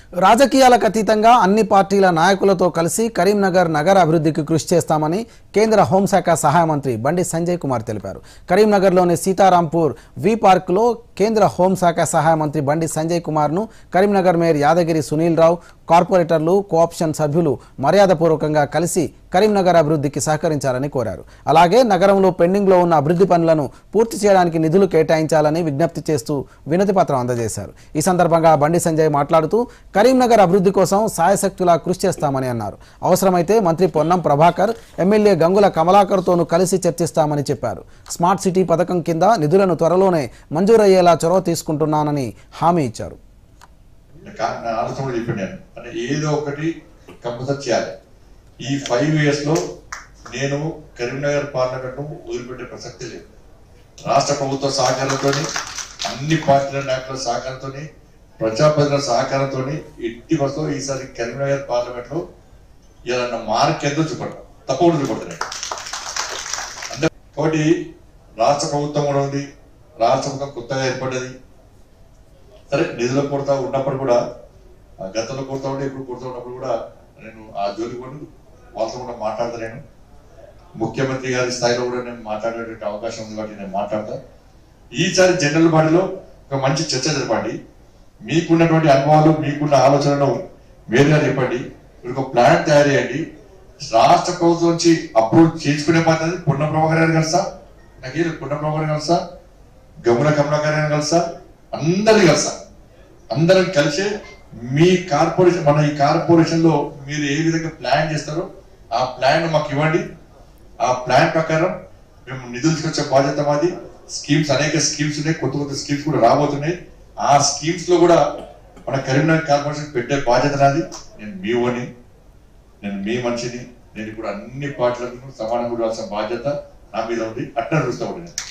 రాజకీయాలకు అతీతంగా అన్ని పార్టీల నాయకులతో కలిసి కరీంనగర్ నగర అభివృద్ధికి కృషి చేస్తామని కేంద్ర హోంశాఖ సహాయ మంత్రి బండి సంజయ్ కుమార్ తెలిపారు. కరీంనగర్లోని సీతారాంపూర్ వి పార్క్లో కేంద్ర హోంశాఖ సహాయ మంత్రి బండి సంజయ్ కుమార్ను కరీంనగర్ మేయర్ యాదగిరి సునీల్ రావు, కార్పొరేటర్లు, కోఆప్షన్ సభ్యులు మర్యాదపూర్వకంగా కలిసి కరీంనగర్ అభివృద్ధికి సహకరించాలని కోరారు. అలాగే నగరంలో పెండింగ్లో ఉన్న అభివృద్ధి పనులను పూర్తి చేయడానికి నిధులు కేటాయించాలని విజ్ఞప్తి చేస్తూ వినతి పత్రం అందజేశారు. ఈ సందర్భంగా బండి సంజయ్ మాట్లాడుతూ కరీంనగర్ అభివృద్ధి కోసం సాయశక్తులా కృషి చేస్తామని అన్నారు. అవసరమైతే మంత్రి పొన్నం ప్రభాకర్, ఎమ్మెల్యే గంగుల కమలాకర్తోనూ కలిసి చర్చిస్తామని చెప్పారు. స్మార్ట్ సిటీ పథకం కింద నిధులను త్వరలోనే మంజూరయ్యేలా చొరవ తీసుకుంటున్నానని హామీ ఇచ్చారు. ఏదో ఒకటి కంపల్సరీ చేయాలి. ఈ 5 years లో నేను కరీంనగర్ పార్లమెంట్ వదిలిపెట్టే ప్రసక్తి లేదు. రాష్ట్ర ప్రభుత్వ సహకారంతో, అన్ని పార్టీల నాయకుల సహకారంతో, ప్రజాప్రతినిధుల సహకారంతో ఎట్టి వస్తూ ఈసారి కరీంనగర్ పార్లమెంట్ లో ఏదన్నా మార్క్ ఎంతో చూపడతాం, తప్పకుండా చూపడుతున్నాయి. అంటే కాబట్టి రాష్ట్ర ప్రభుత్వం కూడా ఉంది, రాష్ట్ర ప్రభుత్వం కొత్తగా ఏర్పడ్డది. సరే, నిధుల కొరత ఉన్నప్పుడు కూడా, గతంలో కొరత ఉంటే ఇప్పుడు కొరత ఉన్నప్పుడు కూడా నేను ఆ జోలికి కూడా వాళ్ళతో కూడా మాట్లాడతాను. ముఖ్యమంత్రి గారి స్థాయిలో కూడా నేను మాట్లాడేటువంటి అవకాశం ఉంది కాబట్టి నేను మాట్లాడతా. ఈసారి జనరల్ బాడీలో ఒక మంచి చర్చ జరపండి. మీకున్నటువంటి అనుభవాలు, మీకున్న ఆలోచనలు వేరుగా చెప్పండి. మీరు ఒక ప్లాన్ తయారు చేయండి. రాష్ట్ర ప్రభుత్వం నుంచి అప్రూవ్ చేసుకునే పద్ధతి పొన్నం ప్రభాకర్ గారు కలుస్తా, నాకేం పొన్నం ప్రభాకర్ కలుస్తా, గంగుల కమలాకర్ గారిని కలుస్తా, అందరినీ కలుస్తా. అందరం కలిసి మీ కార్పొరేషన్, మన ఈ కార్పొరేషన్ లో మీరు ఏ విధంగా ప్లాన్ చేస్తారో ఆ ప్లాన్ మాకు ఇవ్వండి. ఆ ప్లాన్ ప్రకారం మేము నిధులు తీసుకొచ్చే బాధ్యత మాది. స్కీమ్స్, అనేక స్కీమ్స్ ఉన్నాయి, కొత్త కొత్త స్కీమ్స్ కూడా రాబోతున్నాయి. ఆ స్కీమ్స్ లో కూడా మన కరీంనగర్ కార్పొరేషన్ పెట్టే బాధ్యత నాది. నేను మీ ఓని, నేను మీ మనిషిని. నేను ఇప్పుడు అన్ని పార్టీలకు సమానంగా ఉండాల్సిన బాధ్యత నా మీద ఉంది. అట్లా చూస్తా ఉండే.